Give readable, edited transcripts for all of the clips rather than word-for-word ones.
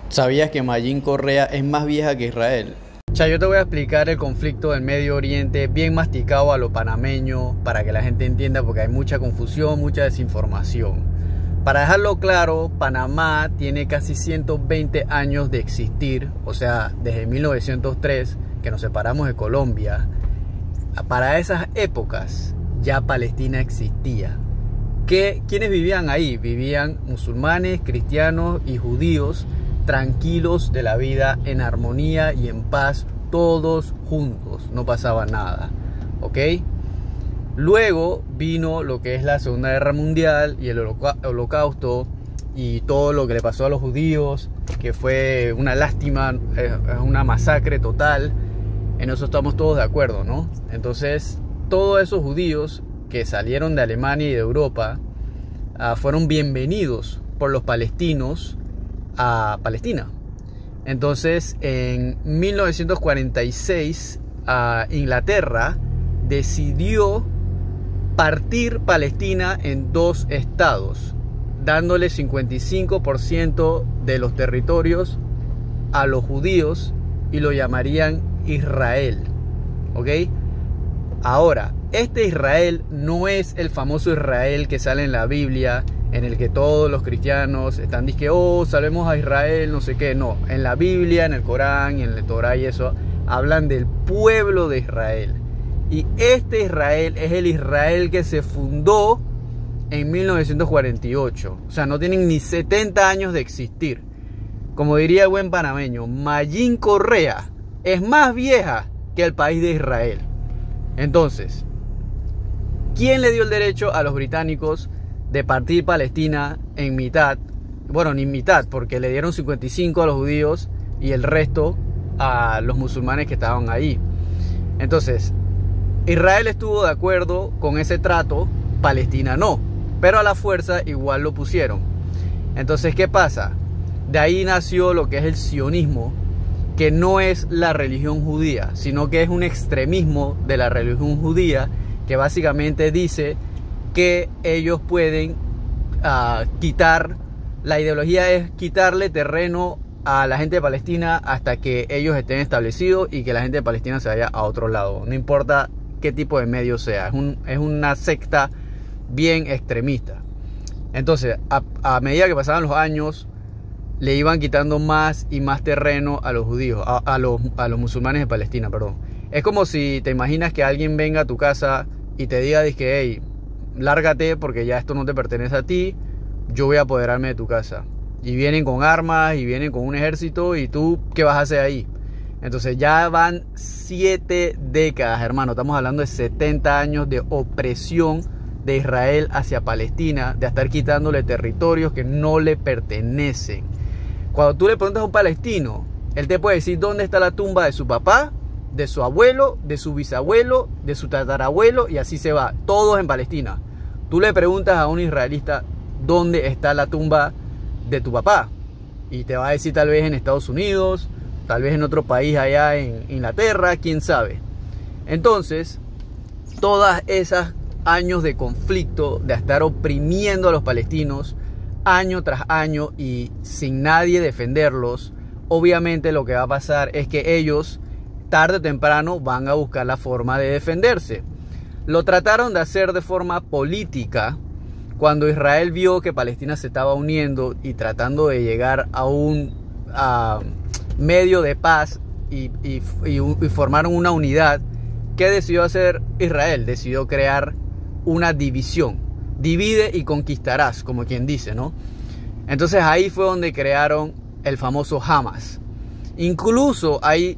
¿Sabías que Mayín Correa es más vieja que Israel? Yo te voy a explicar el conflicto del Medio Oriente bien masticado a lo panameño para que la gente entienda, porque hay mucha confusión, mucha desinformación. Para dejarlo claro, Panamá tiene casi 120 años de existir, o sea, desde 1903 que nos separamos de Colombia. Para esas épocas ya Palestina existía. ¿Quiénes vivían ahí? Vivían musulmanes, cristianos y judíos, tranquilos de la vida, en armonía y en paz, todos juntos, no pasaba nada, ¿ok? Luego vino lo que es la Segunda Guerra Mundial y el Holocausto y todo lo que le pasó a los judíos, que fue una lástima, una masacre total. En eso estamos todos de acuerdo, ¿no? Entonces, todos esos judíos que salieron de Alemania y de Europa fueron bienvenidos por los palestinos a Palestina. Entonces, en 1946, Inglaterra decidió partir Palestina en dos estados, dándole 55% de los territorios a los judíos y lo llamarían Israel, ¿ok? Ahora, este Israel no es el famoso Israel que sale en la Biblia, en el que todos los cristianos están diciendo, oh, salvemos a Israel, no sé qué. No, en la Biblia, en el Corán y en el Torá y eso, hablan del pueblo de Israel. Y este Israel es el Israel que se fundó en 1948. O sea, no tienen ni 70 años de existir. Como diría el buen panameño, Mayín Correa es más vieja que el país de Israel. Entonces, ¿quién le dio el derecho a los británicos de partir Palestina en mitad? Bueno, ni mitad, porque le dieron 55 a los judíos y el resto a los musulmanes que estaban ahí. Entonces, Israel estuvo de acuerdo con ese trato, Palestina no, pero a la fuerza igual lo pusieron. Entonces, ¿qué pasa? De ahí nació lo que es el sionismo, que no es la religión judía, sino que es un extremismo de la religión judía, que básicamente dice que ellos pueden quitar, la ideología es quitarle terreno a la gente de Palestina hasta que ellos estén establecidos y que la gente de Palestina se vaya a otro lado, no importa qué tipo de medio sea. Es una secta bien extremista. Entonces, a medida que pasaban los años, le iban quitando más y más terreno a los judíos, a los musulmanes de Palestina, perdón. Es como si te imaginas que alguien venga a tu casa y te diga, dizque, hey, lárgate porque ya esto no te pertenece a ti, yo voy a apoderarme de tu casa. Y vienen con armas y vienen con un ejército, y tú, ¿qué vas a hacer ahí? Entonces ya van 7 décadas, hermano. Estamos hablando de 70 años de opresión de Israel hacia Palestina, de estar quitándole territorios que no le pertenecen. Cuando tú le preguntas a un palestino, él te puede decir dónde está la tumba de su papá, de su abuelo, de su bisabuelo, de su tatarabuelo, y así se va, todos en Palestina. Tú le preguntas a un israelita dónde está la tumba de tu papá, y te va a decir tal vez en Estados Unidos, tal vez en otro país allá en Inglaterra, quién sabe. Entonces, todas esas años de conflicto, de estar oprimiendo a los palestinos año tras año y sin nadie defenderlos, obviamente lo que va a pasar es que ellos tarde o temprano van a buscar la forma de defenderse. Lo trataron de hacer de forma política cuando Israel vio que Palestina se estaba uniendo y tratando de llegar a un medio de paz y formaron una unidad. ¿Qué decidió hacer Israel? Decidió crear una división. Divide y conquistarás, como quien dice, ¿no? Entonces ahí fue donde crearon el famoso Hamas. Incluso hay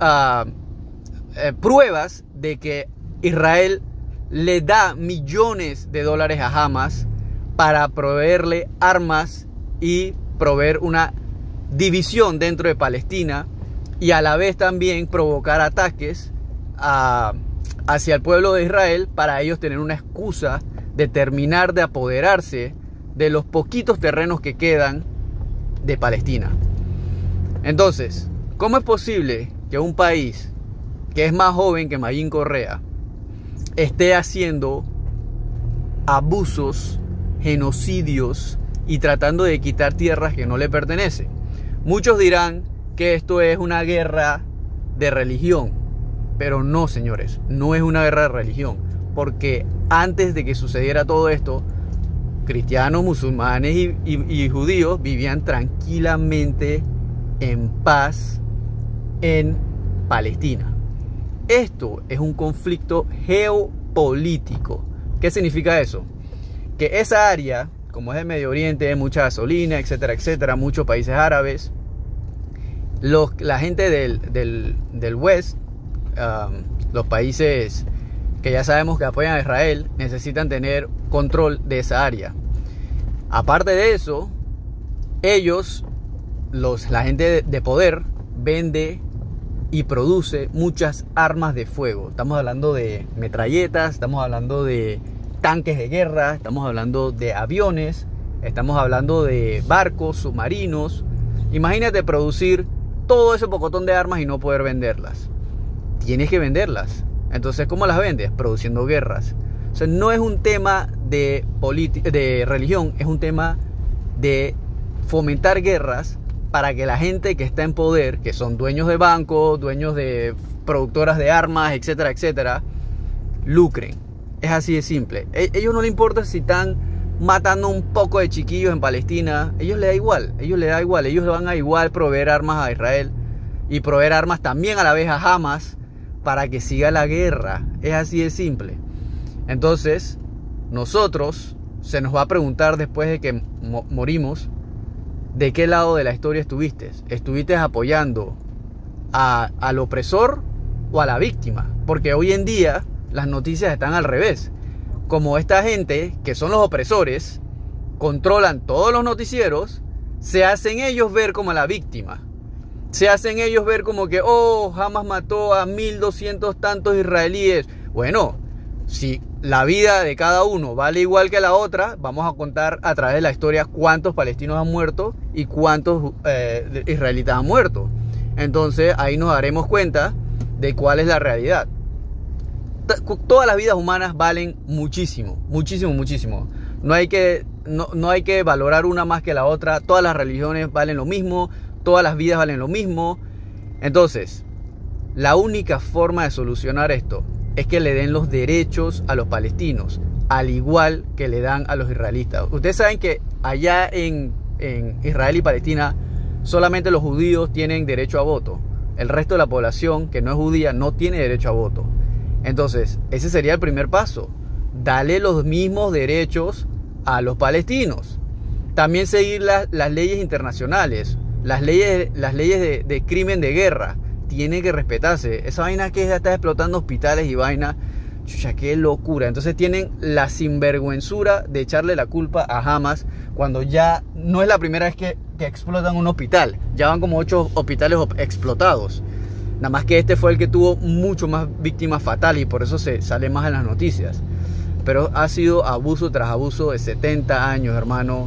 pruebas de que Israel le da millones de dólares a Hamas para proveerle armas y proveer una división dentro de Palestina, y a la vez también provocar ataques hacia el pueblo de Israel para ellos tener una excusa de terminar de apoderarse de los poquitos terrenos que quedan de Palestina. Entonces, ¿cómo es posible que un país que es más joven que Mayín Correa esté haciendo abusos, genocidios y tratando de quitar tierras que no le pertenecen? Muchos dirán que esto es una guerra de religión, pero no, señores, no es una guerra de religión, porque antes de que sucediera todo esto, cristianos, musulmanes y judíos vivían tranquilamente en paz en Palestina. Esto es un conflicto geopolítico. ¿Qué significa eso? Que esa área, como es el Medio Oriente, hay mucha gasolina, etcétera, etcétera, muchos países árabes, la gente del West, los países que ya sabemos que apoyan a Israel, necesitan tener control de esa área. Aparte de eso, ellos, la gente de poder, vende y produce muchas armas de fuego. Estamos hablando de metralletas, estamos hablando de tanques de guerra, estamos hablando de aviones, estamos hablando de barcos, submarinos. Imagínate producir todo ese pocotón de armas y no poder venderlas. Tienes que venderlas. Entonces, ¿cómo las vendes? Produciendo guerras. O sea, no es un tema de religión, es un tema de fomentar guerras para que la gente que está en poder, que son dueños de bancos, dueños de productoras de armas, etcétera, etcétera, lucren. Es así de simple. Ellos no les importa si están matando un poco de chiquillos en Palestina. Ellos les da igual. Ellos van a igual proveer armas a Israel y proveer armas también a la vez a Hamas para que siga la guerra. Es así de simple. Entonces, nosotros se nos va a preguntar después de que morimos, ¿de qué lado de la historia estuviste? ¿Estuviste apoyando al opresor o a la víctima? Porque hoy en día las noticias están al revés. Como esta gente, que son los opresores, controlan todos los noticieros, se hacen ellos ver como la víctima. Se hacen ellos ver como que, Hamas mató a 1200 tantos israelíes. Bueno, si la vida de cada uno vale igual que la otra, vamos a contar a través de la historia cuántos palestinos han muerto y cuántos israelitas han muerto. Entonces ahí nos daremos cuenta de cuál es la realidad. Todas las vidas humanas valen muchísimo, muchísimo, muchísimo. No hay que valorar una más que la otra. Todas las religiones valen lo mismo, todas las vidas valen lo mismo. Entonces, la única forma de solucionar esto es que le den los derechos a los palestinos, al igual que le dan a los israelitas. Ustedes saben que allá en Israel y Palestina solamente los judíos tienen derecho a voto. El resto de la población que no es judía no tiene derecho a voto. Entonces, ese sería el primer paso. Dale los mismos derechos a los palestinos. También seguir las leyes internacionales, las leyes de crimen de guerra. Tiene que respetarse. Esa vaina que está explotando hospitales y vaina, chucha, qué locura. Entonces tienen la sinvergüenzura de echarle la culpa a Hamas cuando ya no es la primera vez que explotan un hospital. Ya van como 8 hospitales explotados. Nada más que este fue el que tuvo mucho más víctimas fatales y por eso se sale más en las noticias. Pero ha sido abuso tras abuso de 70 años, hermano.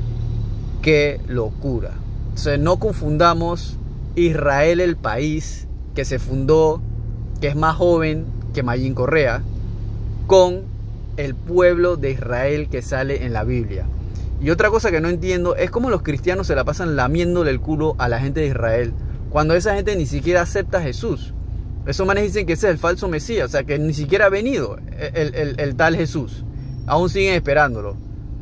Qué locura. Entonces no confundamos Israel, el país que se fundó, que es más joven que Mayín Correa, con el pueblo de Israel que sale en la Biblia. Y otra cosa que no entiendo es cómo los cristianos se la pasan lamiéndole el culo a la gente de Israel cuando esa gente ni siquiera acepta a Jesús. Esos manes dicen que ese es el falso Mesías, o sea que ni siquiera ha venido el tal Jesús. Aún siguen esperándolo.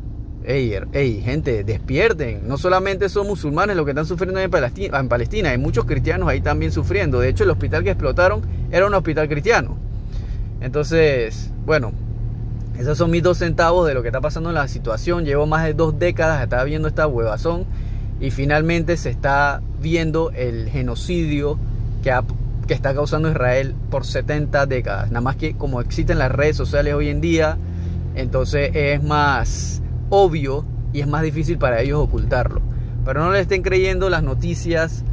Ey, gente, despierten. No solamente son musulmanes los que están sufriendo en Palestina, hay muchos cristianos ahí también sufriendo. De hecho, el hospital que explotaron era un hospital cristiano. Entonces, bueno, esos son mis 2 centavos de lo que está pasando en la situación. Llevo más de 2 décadas, estaba viendo esta huevazón y finalmente se está viendo el genocidio que está causando Israel por 70 décadas. Nada más que como existen las redes sociales hoy en día, entonces es más obvio y es más difícil para ellos ocultarlo. Pero no le estén creyendo las noticias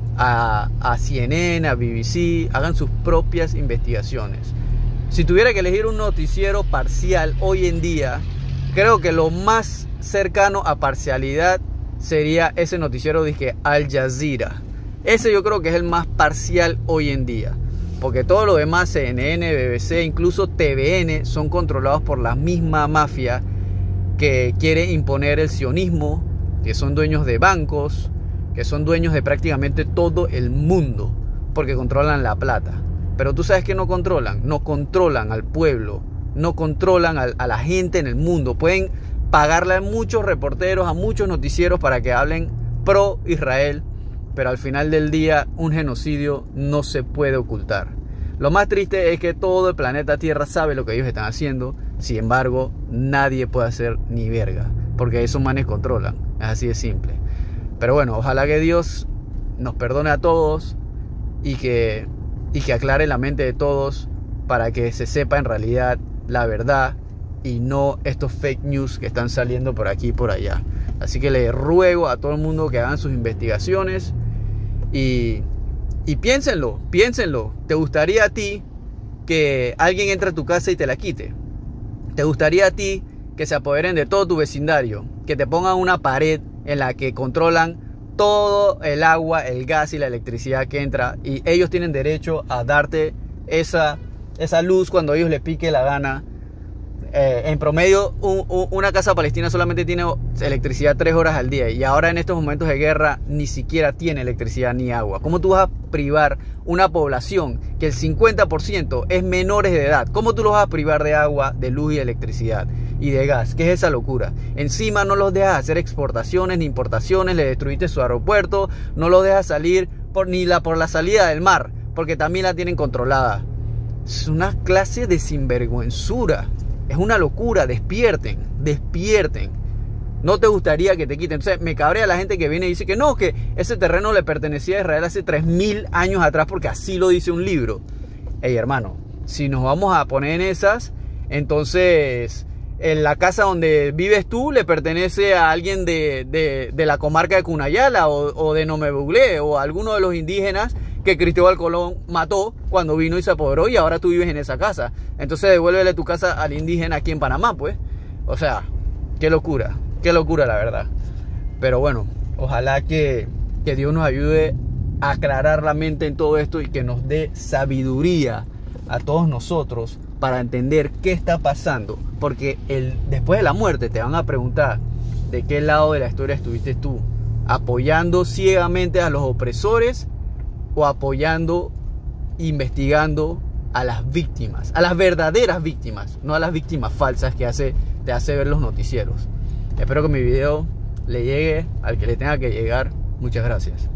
a CNN, a BBC. Hagan sus propias investigaciones. Si tuviera que elegir un noticiero parcial hoy en día, creo que lo más cercano a parcialidad sería ese noticiero de Al Jazeera. Ese yo creo que es el más parcial hoy en día, porque todo lo demás, CNN, BBC, incluso TVN, son controlados por la misma mafia que quiere imponer el sionismo, que son dueños de bancos, que son dueños de prácticamente todo el mundo, porque controlan la plata. Pero tú sabes que no controlan al pueblo, no controlan a la gente en el mundo. Pueden pagarle a muchos reporteros, a muchos noticieros para que hablen pro Israel, pero al final del día un genocidio no se puede ocultar. Lo más triste es que todo el planeta Tierra sabe lo que ellos están haciendo, sin embargo nadie puede hacer ni verga, porque esos manes controlan, es así de simple. Pero bueno, ojalá que Dios nos perdone a todos y que aclare la mente de todos para que se sepa en realidad la verdad y no estos fake news que están saliendo por aquí y por allá. Así que le ruego a todo el mundo que hagan sus investigaciones y piénsenlo. ¿Te gustaría a ti que alguien entre a tu casa y te la quite? ¿Te gustaría a ti que se apoderen de todo tu vecindario? Que te pongan una pared en la que controlan todo el agua, el gas y la electricidad que entra, y ellos tienen derecho a darte esa luz cuando a ellos les pique la gana. En promedio una casa palestina solamente tiene electricidad 3 horas al día, y ahora en estos momentos de guerra ni siquiera tiene electricidad ni agua. ¿Cómo tú vas a privar una población que el 50% es menores de edad? ¿Cómo tú los vas a privar de agua, de luz y electricidad y de gas? ¿Qué es esa locura? Encima no los dejas hacer exportaciones ni importaciones, le destruiste su aeropuerto, no los dejas salir por la salida del mar, porque también la tienen controlada. Es una clase de sinvergüenzura. Es una locura. Despierten. No te gustaría que te quiten. Entonces me cabrea la gente que viene y dice que no, que ese terreno le pertenecía a Israel hace 3000 años atrás porque así lo dice un libro. Ey, hermano, si nos vamos a poner en esas, entonces en la casa donde vives tú le pertenece a alguien de la comarca de Cunayala o de Nomebuglé, o a alguno de los indígenas que Cristóbal Colón mató cuando vino y se apoderó, y ahora tú vives en esa casa. Entonces devuélvele tu casa al indígena aquí en Panamá, pues. O sea, qué locura la verdad. Pero bueno, ojalá que Dios nos ayude a aclarar la mente en todo esto y que nos dé sabiduría a todos nosotros para entender qué está pasando. Porque después de la muerte te van a preguntar de qué lado de la historia estuviste tú, apoyando ciegamente a los opresores o apoyando, investigando a las víctimas, a las verdaderas víctimas, no a las víctimas falsas que te hace ver los noticieros. Espero que mi video le llegue al que le tenga que llegar. Muchas gracias.